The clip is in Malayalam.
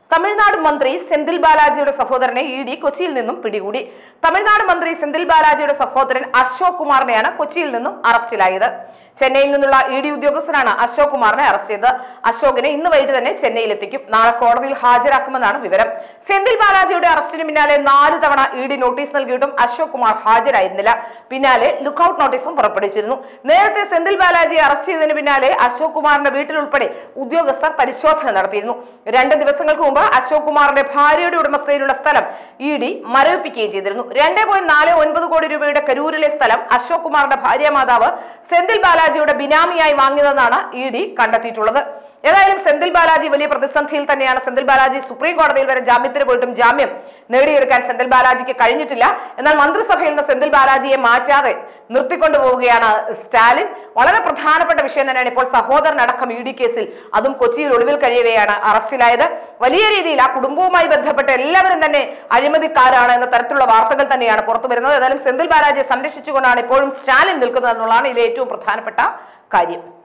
തമിഴ്നാട് മന്ത്രി സെന്തിൽ ബാലാജിയുടെ സഹോദരനെ ഇഡി കൊച്ചിയിൽ നിന്നും പിടികൂടി. തമിഴ്നാട് മന്ത്രി സെന്തിൽ ബാലാജിയുടെ സഹോദരൻ അശോക് കുമാറിനെയാണ് കൊച്ചിയിൽ നിന്നും അറസ്റ്റിലായത്. ചെന്നൈയിൽ നിന്നുള്ള ഇഡി ഉദ്യോഗസ്ഥരാണ് അശോക് കുമാറിനെ അറസ്റ്റ് ചെയ്തത്. അശോകിനെ ഇന്ന് വൈകിട്ട് തന്നെ ചെന്നൈയിലെത്തിക്കും. നാളെ കോടതിയിൽ ഹാജരാക്കുമെന്നാണ് വിവരം. സെന്തിൽ ബാലാജിയുടെ അറസ്റ്റിന് പിന്നാലെ 4 തവണ ഇഡി നോട്ടീസ് നൽകിയിട്ടും അശോക് കുമാർ ഹാജരായിരുന്നില്ല. പിന്നാലെ ലുക്കൌട്ട് നോട്ടീസും പുറപ്പെടുവിച്ചിരുന്നു. നേരത്തെ സെന്തിൽ ബാലാജിയെ അറസ്റ്റ് ചെയ്തതിന് പിന്നാലെ അശോക് കുമാറിന്റെ വീട്ടിലുൾപ്പെടെ ഉദ്യോഗസ്ഥർ പരിശോധന നടത്തിയിരുന്നു. 2 ദിവസങ്ങൾക്ക് മുമ്പ് അശോക് കുമാറിന്റെ ഭാര്യയുടെ ഉടമസ്ഥതയിലുള്ള സ്ഥലം ഇഡി മരവിപ്പിക്കുകയും ചെയ്തിരുന്നു. 2.49 കോടി രൂപയുടെ കരൂരിലെ സ്ഥലം അശോക് കുമാറിന്റെ ഭാര്യ മാതാവ് സെന്തിൽ ബാലാജിയുടെ ബിനാമിയായി വാങ്ങിയതെന്നാണ് ഇഡി കണ്ടെത്തിയിട്ടുള്ളത്. ഏതായാലും സെന്തിൽ ബാലാജി വലിയ പ്രതിസന്ധിയിൽ തന്നെയാണ്. സെന്തിൽ ബാലാജി സുപ്രീം കോടതിയിൽ വരെ ജാമ്യത്തിന് പോയിട്ടും ജാമ്യം നേടിയെടുക്കാൻ സെന്തിൽ ബാലാജിക്ക് കഴിഞ്ഞിട്ടില്ല. എന്നാൽ മന്ത്രിസഭയിൽ നിന്ന് സെന്തിൽ ബാലാജിയെ മാറ്റാതെ നിർത്തിക്കൊണ്ടുപോവുകയാണ് സ്റ്റാലിൻ. വളരെ പ്രധാനപ്പെട്ട വിഷയം തന്നെയാണ്. ഇപ്പോൾ സഹോദരനടക്കം ഇഡി കേസിൽ, അതും കൊച്ചിയിൽ ഒളിവിൽ കഴിയവെയാണ് അറസ്റ്റിലായത്. വലിയ രീതിയിൽ ആ കുടുംബവുമായി ബന്ധപ്പെട്ട എല്ലാവരും തന്നെ അഴിമതിക്കാരാണ് എന്ന തരത്തിലുള്ള വാർത്തകൾ തന്നെയാണ് പുറത്തു വരുന്നത്. ഏതായാലും സെന്തിൽ ബാലാജിയെ സംരക്ഷിച്ചുകൊണ്ടാണ് ഇപ്പോഴും സ്റ്റാലിൻ നിൽക്കുന്നത് എന്നുള്ളതാണ് ഇതിലെ ഏറ്റവും പ്രധാനപ്പെട്ട കാര്യം.